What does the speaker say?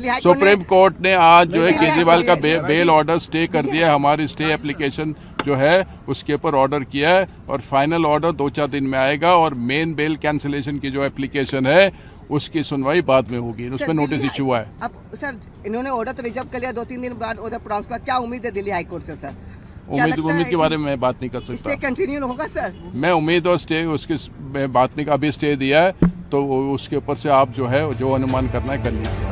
Supreme court ने आज जो है केजरीवाल का बेल ऑर्डर स्टे कर दिया है। हमारी स्टे एप्लीकेशन जो है उसके ऊपर ऑर्डर किया है और फाइनल ऑर्डर 2-4 दिन में आएगा और मेन बेल कैंसिलेशन की जो एप्लीकेशन है उसकी सुनवाई बाद में होगी। उसमें नोटिस इश्यू हुआ है। अब सर इन्होंने ऑर्डर तो रिजर्व कर लिया, 2-3 दिन बाद ऑर्डर प्रोनाउंस का, क्या उम्मीद है दिल्ली हाईकोर्ट से सर? उम्मीद के बारे में मैं बात नहीं कर सकता। स्टे कंटिन्यू होगा सर? मैं उम्मीद और स्टे उसकी बात नहीं, अभी स्टे दिया है तो उसके ऊपर से आप जो है जो अनुमान करना है कर लीजिए।